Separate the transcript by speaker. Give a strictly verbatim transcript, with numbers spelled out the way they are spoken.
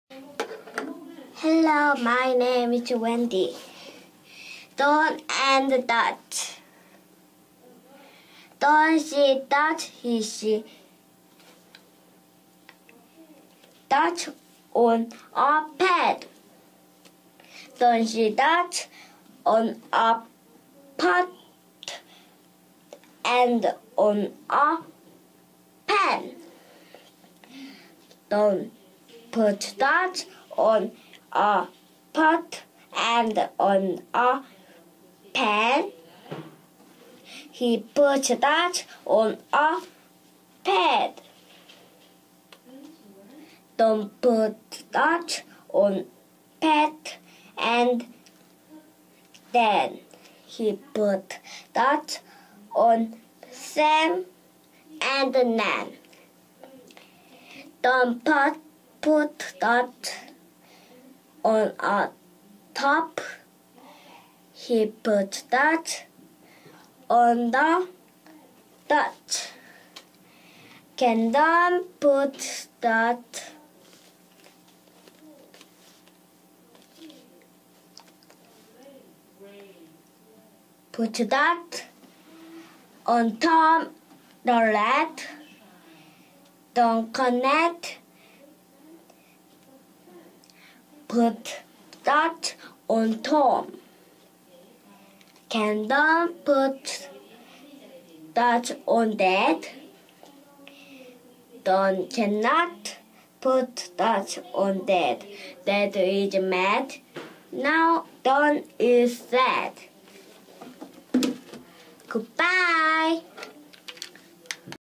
Speaker 1: Hello, my name is Wendy. Don and Dot. Don see Dot, he see Dot on a pad. Don see Dot on a pot and on a pen. Don put Dot on a pot and on a pen. He put that on a pad. Don't put that on pad, and then he put that on Sam and Nan. Don't put, put that on a top. He put that on the dot. Can Don put that put that on Tom the rat? Don't connect. Put that on Tom. Can Don put that on Dad? Don cannot put that on Dad. Dad is mad. Now Don is sad. Goodbye.